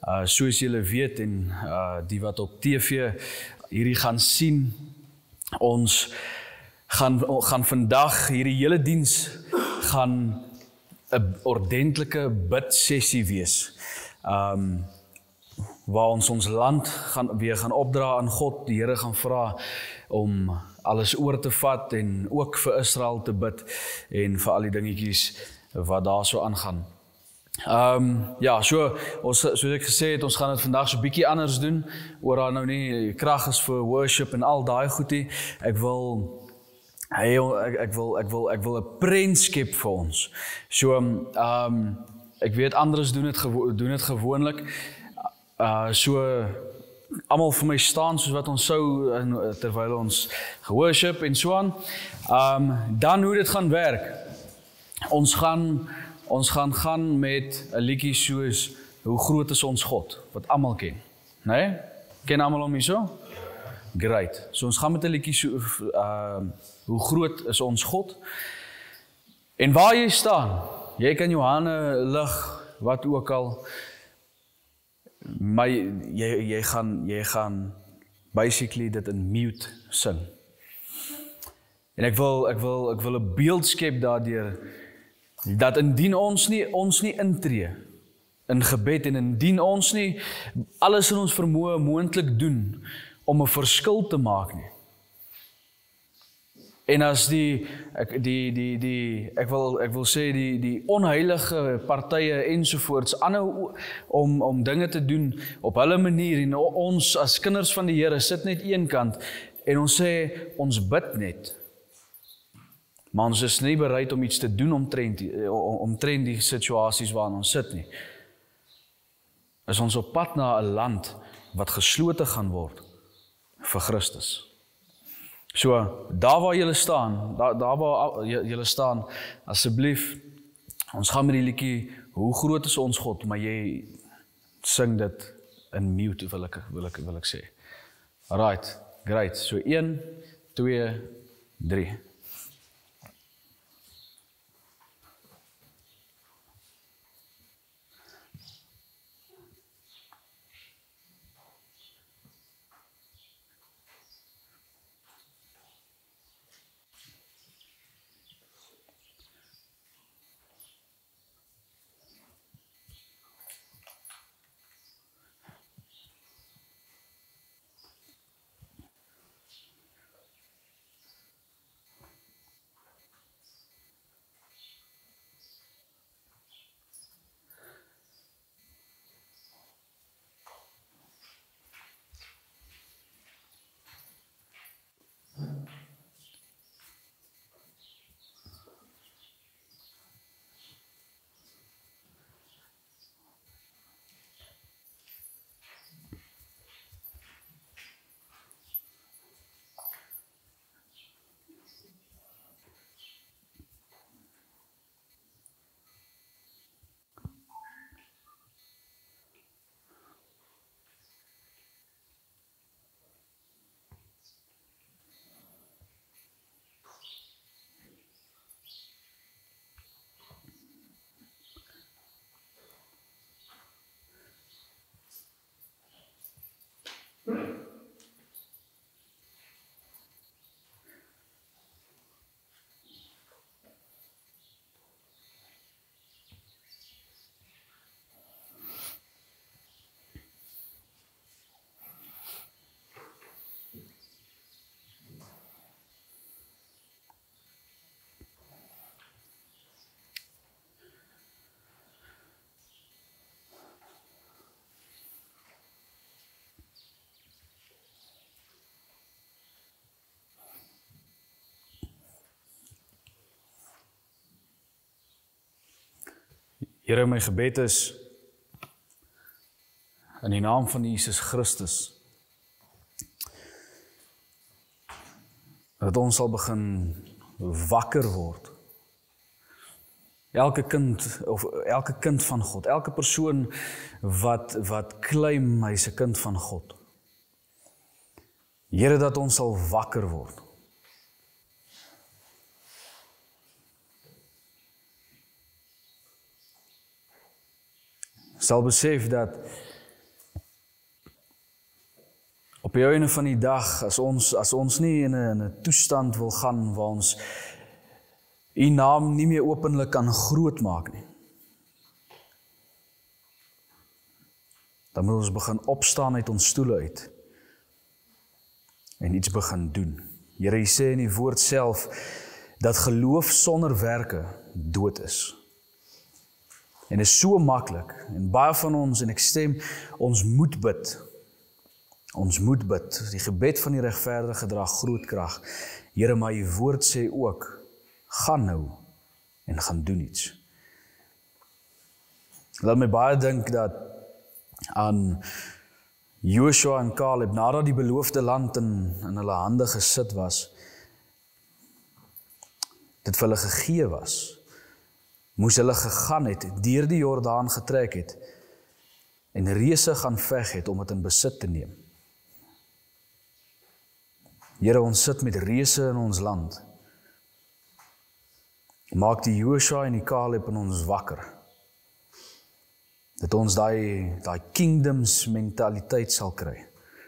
Soos julle weet en die wat op TV hierdie gaan sien, ons gaan vandag hierdie hele diens gaan 'n ordentlike bidsessie wees. Waar ons land weer gaan opdra aan God, die Here gaan vra om alles oor te vat en ook vir Israel te bid en vir al die dingetjies wat daar so aangaan. Ja, soos ek gesê het, ons gaan dit vandag so 'n bietjie anders doen, oor daar nou nie krag is vir worship en al daai goedie. Ek wil 'n prent skep vir ons. So, ek weet anders doen dit gewoonlik. So, almal vir my staan soos wat ons sou terwyl ons geworship en so aan. Dan hoe dit gaan werk. Ons gaan met 'n liedjie soos Hoe groot is ons God, wat almal ken, né? Ken almal hom hierso? Great. So ons gaan met 'n liedjie so Hoe groot is ons God? En waar jy staan, jy kan jou hande lig, wat ook al, maar jy gaan basically dit in mute sing. En ek wil 'n beeld skep daardeur, dat indien ons nie intree in gebed en indien ons nie alles in ons vermoë moontlik doen om 'n verskil te maak nie. En as ek wil sê die onheilige partye ensovoorts aanhou om dinge te doen op hulle manier en ons as kinders van die Here sit net een kant en ons sê ons bid net. Maar ons is nie bereid om iets te doen omtrent die situasies waarin ons sit nie. Is ons op pad na 'n land wat geslote gaan word vir Christus. So, daar waar julle staan, daar waar julle staan, asseblief, ons gaan met die liedjie Hoe groot is ons God, maar jy sing dit in mute, wil ek sê. Alright, great. So 1, 2, 3. Here, my gebed is in die naam van Jesus Christus dat ons sal begin wakker word. Elke kind van God, elke persoon wat claim hy is 'n kind van God. Here, dat ons sal wakker word. Sal besef dat Op die einde van die dag, as ons nie in 'n toestand wil gaan waar ons U naam nie meer openlik kan groot maak nie, dan moet ons begin opstaan uit ons stoele uit en iets begin doen. Here, U sê in die woord self dat geloof sonder werke dood is. En is so maklik, en baie van ons, en ek stem, ons moet bid. Ons moet bid. Die gebed van die regverdige dra groot krag. Here, maar U woord sê ook, gaan nou en gaan doen iets. Laat my baie dink dat aan Joshua en Caleb, nadat die beloofde land in hulle hande gesit was, dit vir hulle gegee was, moes hulle gegaan het, deur die Jordaan getrek het, en reëse gaan veg het om dit in besit te neem. Here, ons sit met reëse in ons land. Maak die Joshua en die Caleb in ons wakker. Dat ons daai kingdoms mentaliteit sal kry.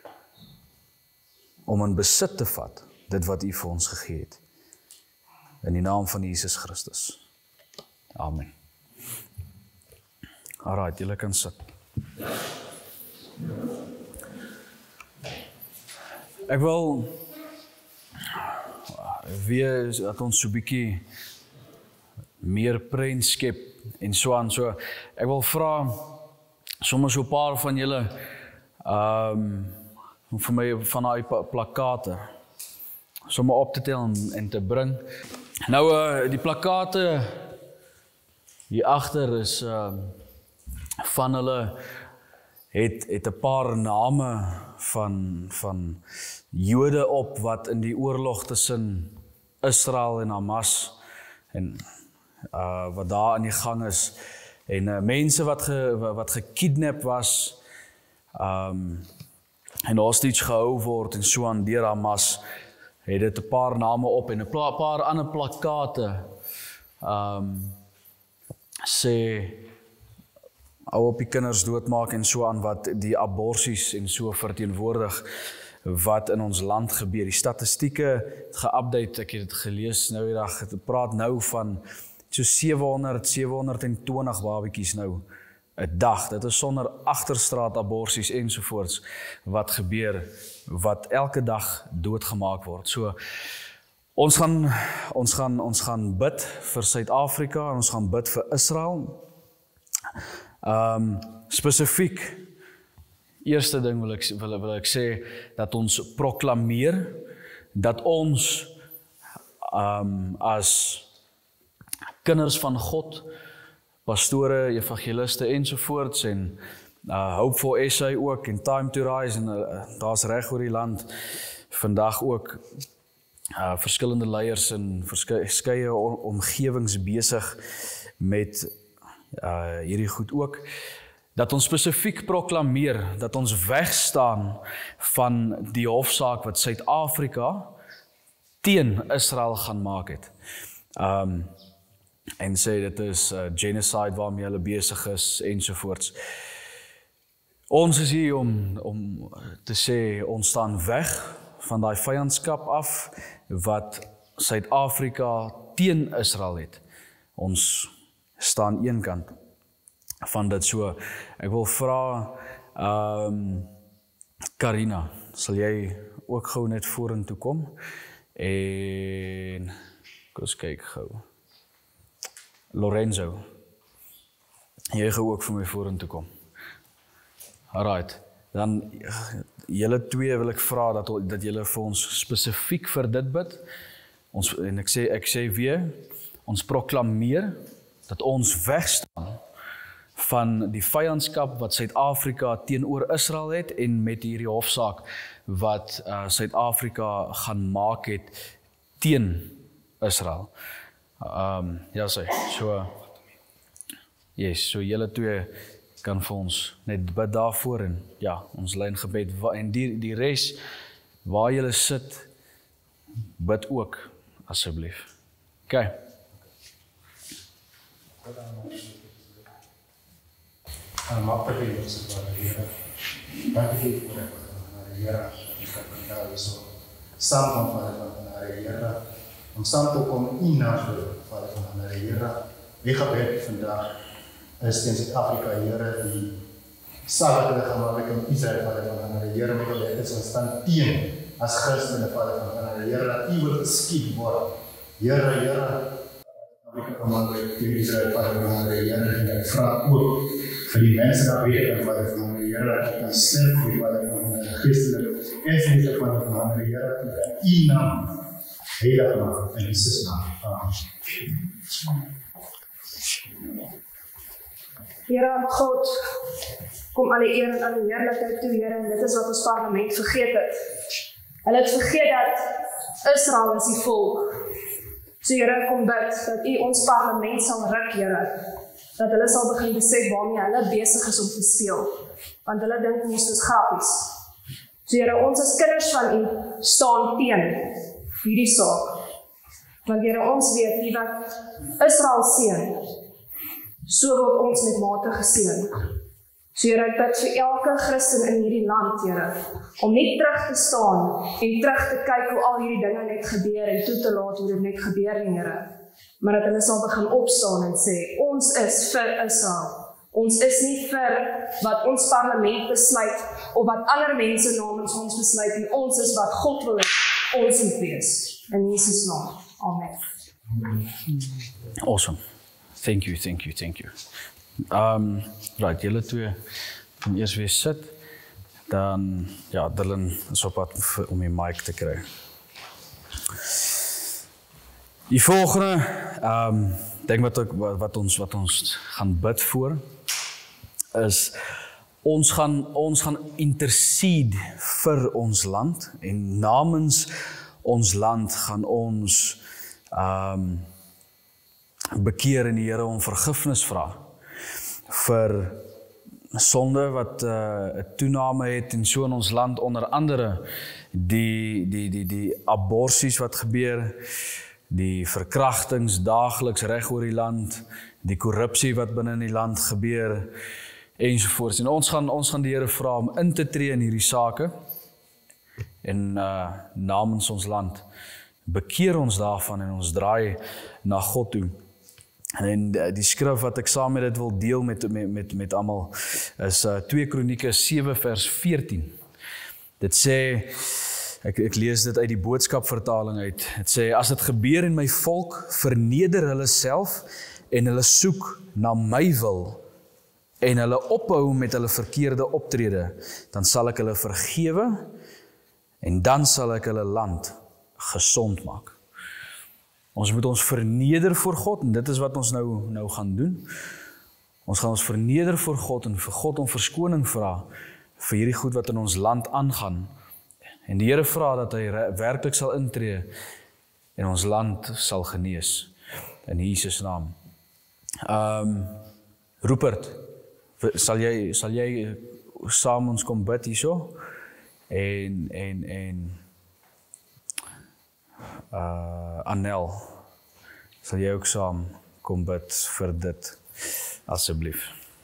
Om in besit te vat, dit wat U vir ons gegee het. In die naam van Jesus Christus. Amen. Alright, julle kan sit. Ek wil weer dat ons so 'n bietjie meer prent skep en so aan. So ek wil vra sommer so 'n paar van julle vir my van daai plakkate sommer op te tel en te bring. Nou die plakkate hier agter is van hulle het 'n paar name van Jode op wat in die oorlog tussen Israel en Hamas en wat daar aan die gang is en mense wat gekidnap was en hostage gehou word en so aan deur Hamas, het dit 'n paar name op en 'n paar ander plakkate sê hou op die kinders doodmaak en so aan wat die aborsies en so verteenwoordig wat in ons land gebeur. Die statistieke het geupdate, ek het dit gelees nou die dag, het praat nou van so 720 babetjies nou 'n dag. Dit is sonder agterstraat aborsies ensovoorts wat gebeur, wat elke dag doodgemaak word. So ons gaan bid vir Suid-Afrika en ons gaan bid vir Israel. Spesifiek, eerste ding wil ek sê dat ons proklameer dat ons as kinders van God, pastore, evangeliste ensovoorts en Hope for SA ook en Time to Rise en daar's reg oor die land vandag ook verskillende leiers in verskeie omgewings besig met hierdie goed ook, dat ons spesifiek proklameer, dat ons wegstaan van die hofsaak wat Suid-Afrika teen Israel gaan maak het. En sê dit is genocide waarmee hulle besig is ensovoorts. Ons is hier om te sê, ons staan weg van daai vyandskap af wat Suid-Afrika teen Israel het. Ons staan een kant van dit so. Ek wil vra Karina, sal jy ook gou net vorentoe kom? En kom ons kyk gou. Lorenzo, jy gaan ook vir my vorentoe kom. Alright, dan julle twee wil ek vra dat julle vir ons spesifiek vir dit bid. En ek sê weer, ons proklameer dat ons wegstaan van die vyandskap wat Suid-Afrika teenoor Israel het en met hierdie hofsaak wat Suid-Afrika gaan maak het teen Israel. Ja sê, so julle twee kan vir ons net bid daarvoor en ja, ons lyn gebed en die res waar julle sit, bid ook asseblief. Okay. Maak vir die Here. Dankie vir die Here. ons kan vandaag zo samen van Vader van de Heer, om samen te komen in naam van Vader van de Heer. Wie gebed vandaag is in Zuid-Afrika, Heer, die samen gemaakt in Israël, Vader van de Heer, met gebed is ontstaan tegen als christenen, Vader van de Heer, dat u wil geschied worden. Heer, ik kom aan bij Israël, Vader van de Heer, en ik vraag ook voor die mensen dat weten, Vader van de Heer, dat ik kan sterk Vader van de christenen, en voor Vader van de Heer, dat ik in naam heilig maken, in Jezus naam. Amen. Here God, kom alle eer en alle heerlijkheid toe, Here, en dit is wat ons parlement vergeet het. Hulle het vergeet dat Israel is die volk. So Here, kom bid, dat u ons parlement sal ruk, Here. Dat hulle sal begin besef waarmee hulle besig is om te speel. Want hulle dink ons is grappies. So Here, ons as kinders van u staan teen hierdie saak. Want Here, ons weet nie wat Israel seën, so word ons met mate geseën. So Here, ek bid vir elke Christen in hierdie land, Here, om nie terug te staan en terug te kyk hoe al hierdie dinge net gebeur en toe te laat hoe dit net gebeur nie, Here. Maar dat hulle sal begin opstaan en sê, ons is vir Israel. Ons is nie vir wat ons parlement besluit of wat ander mense namens ons besluit nie. Ons is wat God wil hê ons moet wees. In Jesus naam. Amen. Awesome. Thank you. Right, julle twee kan eers weer sit. Dan, ja, Dylan is op pad om die mic te kry. Die volgende, denk wat ons gaan bid voor, is ons gaan intercede vir ons land en namens ons land gaan ons bekeer en die Here om vergifnis vra vir sonde wat 'n toename het en so in ons land, onder andere die aborsies wat gebeur, die verkrachtings daagliks reg oor die land, die korrupsie wat binne in die land gebeur ensovoorts. En ons gaan die Here vra om in te tree in hierdie sake en namens ons land bekeer ons daarvan en ons draai na God toe. En die skrif wat ek saam met dit wil deel met almal is 2 Kronieke 7 vers 14. Dit sê, ek lees dit uit die boodskapvertaling uit. Dit sê, as dit gebeur en my volk verneder hulle self en hulle soek na my wil en hulle ophou met hulle verkeerde optrede, dan sal ek hulle vergewe en dan sal ek hulle land gesond maak. Ons moet ons verneder voor God en dit is wat ons nou gaan doen. Ons gaan ons verneder voor God en vir God om verskoning vra vir hierdie goed wat in ons land aangaan. En die Here vra dat hy werklik sal intree en ons land sal genees in Jesus naam. Rupert, sal jy saam ons kom bid hierso? En Anel, sal jy ook saam kom bid vir dit, asseblief.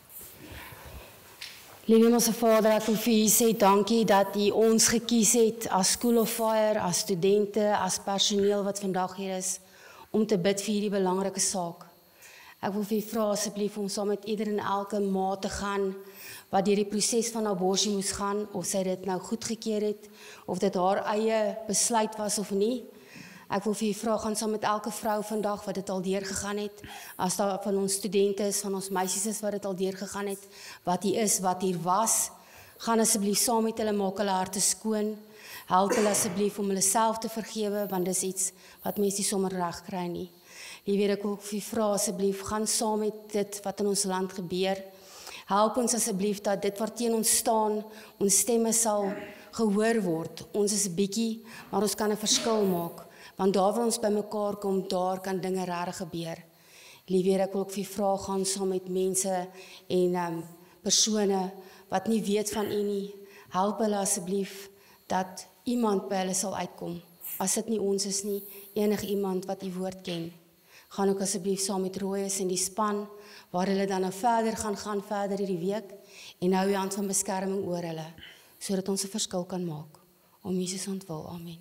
Liewe ons Vader, ek wil vir U sê dankie dat U ons gekies het as School of Fire, as studente, as personeel wat vandag hier is, om te bid vir hierdie belangrike saak. Ek wil vir U vra asseblief om saam met ieder en elke ma te gaan wat deur die proses van abortus moes gaan, of sy dit nou goedgekeur het, of dit haar eie besluit was of nie. Ek wil vir U vra, gaan saam met elke vrou vandag wat dit al deurgegaan het, as daar van ons studente is, van ons meisies is wat dit al deurgegaan het, wat hier is, wat hier was, gaan asseblief saam met hulle, maak hulle harte skoon, help hulle asseblief om hulle self te vergewe, want dis iets wat mense nie sommer reg kry nie. Liewe, ek wil vir U vra asseblief, gaan saam met dit wat in ons land gebeur, help ons asseblief dat dit wat teen ons staan, ons stemme sal gehoor word. Ons is 'n bietjie, maar ons kan 'n verskil maak. Want daar waar ons by mekaar kom, daar kan dinge regtig gebeur. Liewe, ek wil ook vir U vra, gaan saam met mense en persone wat nie weet van U nie, help hulle asseblief dat iemand by hulle sal uitkom. As dit nie ons is nie, enige iemand wat U woord ken. Gaan ook asseblief saam met Rooies en die span, waar hulle dan nou verder gaan verder hierdie week, en hou U hand van beskerming oor hulle, sodat ons 'n verskil kan maak. om Jesus ontwil. Amen.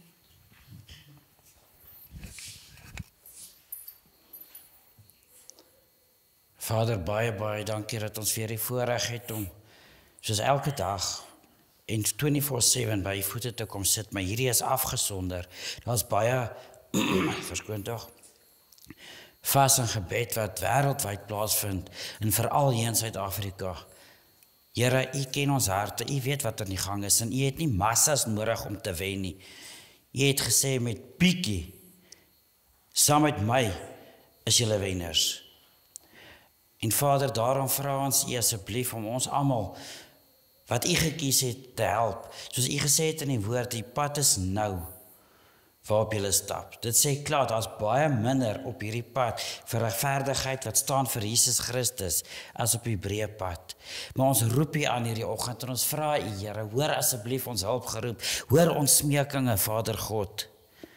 Vader, baie dankie dat ons weer die voorreg het om, soos elke dag, en 24/7 by die voete te kom sit, maar hierdie is afgesonder. Daar's baie, verskoon tog, vas en gebed wat wêreldwyd plaasvind, en veral hier in Suid-Afrika. Here, U ken ons harte, U weet wat in die gang is, en U het nie massas nodig om te wen nie. U het gesê met bietjie, saam met my is julle wenners. En Vader, daarom vra ons U asseblief om ons almal, wat U gekies het, te help. Soos U gesê het in die woord, die pad is nou, waarop julle stap. Dit sê klaar, daar's baie minder op hierdie pad vir regverdigheid wat staan vir Jesus Christus as op die breë pad. Maar ons roep U aan hierdie oggend en ons vra U, Here, hoor asseblief ons hulpgeroep, hoor ons smeekinge, Vader God.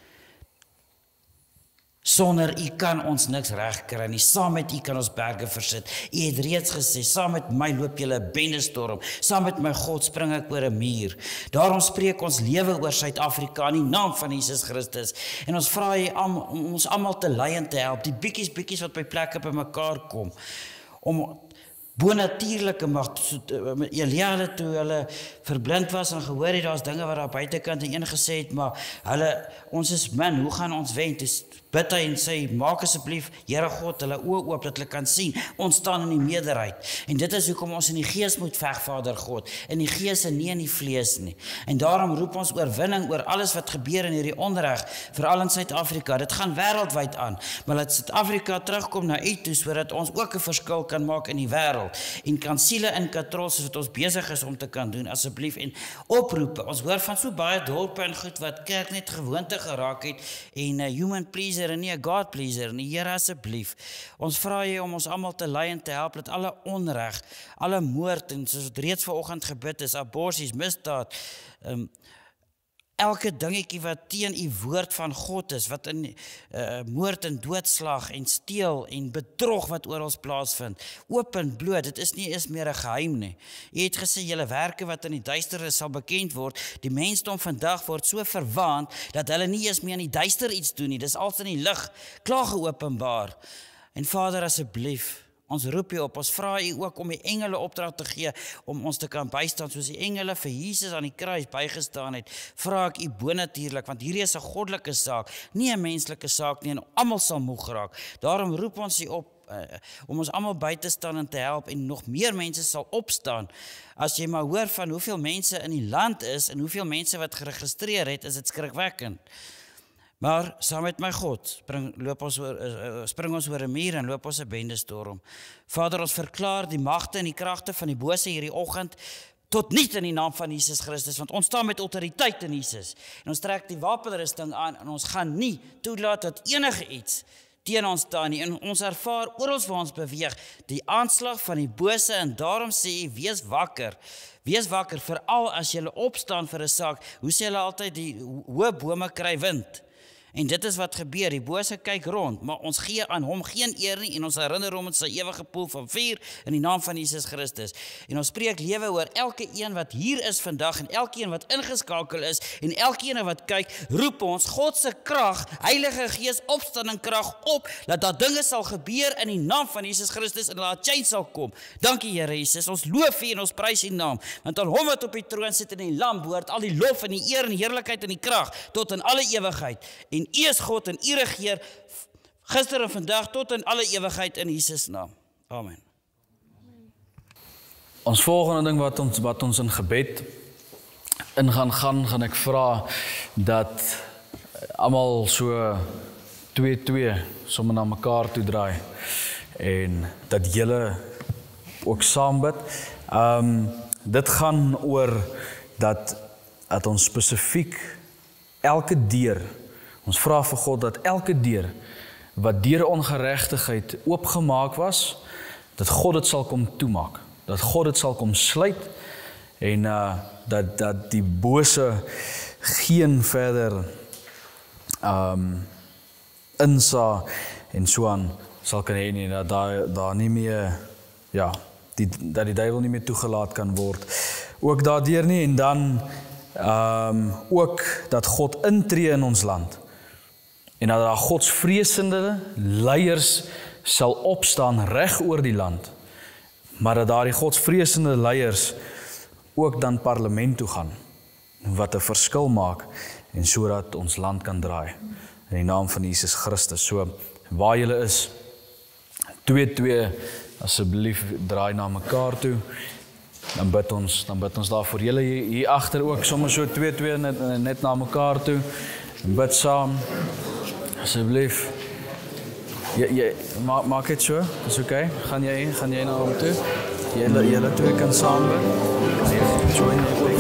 Sonder U kan ons niks regkry nie, saam met U kan ons berge versit. U het reeds gesê, saam met my loop julle 'n bendestorm, saam met my God spring ek oor 'n muur. Daarom spreek ons lewe oor Suid-Afrika in die naam van Jesus Christus. En ons vra U om ons almal te lei en te help, die bietjies wat by plekke bymekaar kom, om bonatuurlike mag, Elia toe hulle verblind was en gehoor het, daar's dinge wat daar buitekant en een gesê het, maar ons is min, hoe gaan ons wen? Dus bid hy en sê, maak asseblief, Here God, hulle oë oop, dat hulle kan sien, ons staan in die meerderheid. En dit is hoekom ons in die gees moet veg, Vader God, in die gees en nie in die vlees nie. En daarom roep ons oorwinning oor alles wat gebeur in hierdie onreg, veral in Suid-Afrika. Dit gaan wêreldwyd aan, maar laat Suid-Afrika terugkom na U toe, sodat ons ook 'n verskil kan maak in die wêreld, en kan siele in katrol, soos wat ons besig is om te kan doen, asseblief, en oproepe. Ons hoor van so baie dorpe en goed wat kerk net gewoonte geraak het, en human pleaser en nie 'n God pleaser nie. Here, asseblief, ons vra U om ons almal te lei en te help, dat alle onreg, alle moord, en soos het reeds vanoggend gebid is, aborsies, misdaad, elke dingetjie wat teen U woord van God is, wat in moord en doodslag en steel en bedrog wat oral plaasvind, oop en bloot, dit is nie eens meer 'n geheim nie. U het gesê, julle werke wat in die duisternis sal bekend word, die mensdom vandag word so verwaand, dat hulle nie eens meer in die duister iets doen nie, dis als in die lig, klaar geopenbaar. En Vader, asseblief, ons roep U op, ons vra U ook om die engele opdrag te gee, om ons te kan bystaan, soos die engele vir Jesus aan die kruis bygestaan het, vra ek U bonatuurlik, want hierdie is 'n goddelike saak, nie 'n menslike saak nie, en almal sal moeg raak. Daarom roep ons U op, om ons almal by te staan en te help, en nog meer mense sal opstaan. As jy maar hoor van hoeveel mense in die land is, en hoeveel mense wat geregistreer het, is dit skrikwekkend. Maar saam met my God spring ons oor 'n muur en loop ons 'n bendestorm. Vader, ons verklaar die magte en die kragte van die bose hierdie oggend tot niet in die naam van Jesus Christus, want ons staan met autoriteit in Jesus. En ons trek die wapenrusting aan en ons gaan nie toelaat dat enige iets teen ons staan nie. En ons ervaar oral waar ons beweeg die aanslag van die bose, en daarom sê U, wees wakker. Wees wakker, veral as jy opstaan vir 'n saak. Hoe sê hulle altyd, die hoë bome kry wind? En dit is wat gebeur, die bose kyk rond, maar ons gee aan hom geen eer nie, en ons herinner hom in sy ewige poel van vuur, in die naam van Jesus Christus. En ons spreek lewe oor elke een wat hier is vandag, en elke een wat ingeskakel is, en elke een wat kyk, roep ons God se krag, Heilige Gees, opstanding krag op, dat daar dinge sal gebeur in die naam van Jesus Christus, en laat change sal kom. Dankie Here Jesus, ons loof U en ons prys U naam, want aan hom wat op die troon sit in die lam behoort al die lof en die eer en die heerlikheid en die krag, tot in alle ewigheid. En U is God en U regeer gister en vandag tot in alle ewigheid in Jesus naam. Amen. Ons volgende ding wat ons in gebed gaan ek vra dat almal so 2-2 sommer na mekaar toe draai en dat julle ook saam bid. Dit gaan oor dat ons spesifiek elke deur, ons vra vir God dat elke deur wat deur ongeregtigheid oopgemaak was, dat God dit sal kom toemaak, dat God dit sal kom sluit en dat die bose geen verder insa en so aan sal kan hê nie, dat daar nie meer dat die duiwel nie meer toegelaat kan word ook daardeur nie. En dan ook dat God intree in ons land en dat daar godsvreesende leiers sal opstaan reg oor die land, maar dat daar die godsvreesende leiers ook dan parlement toe gaan, wat 'n verskil maak en sodat ons land kan draai. In die naam van Jesus Christus. So, waar julle is, 2-2, asseblief draai na mekaar toe, dan bid ons daarvoor. Julle hier agter ook, sommer so 2-2 net na mekaar toe, en bid saam, asseblief. Maak dit so, is oké. Gaan jy na hom toe? Julle twee kan saam bid. Join net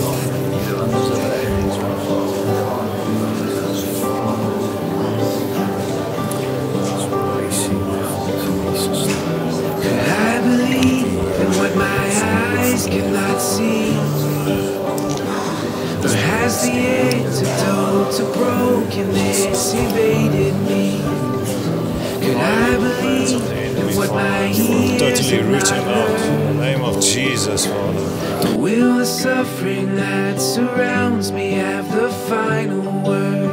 I believe in what my eyes cannot see. Or has the antidote to brokenness evaded me? Could I believe in what my ears totally rooted out in the name of Jesus, Father. Will the suffering that surrounds me have the final word?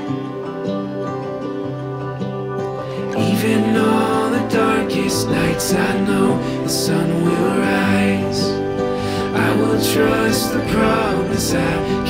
Even on the darkest nights, I know the sun will rise. I will trust the promise I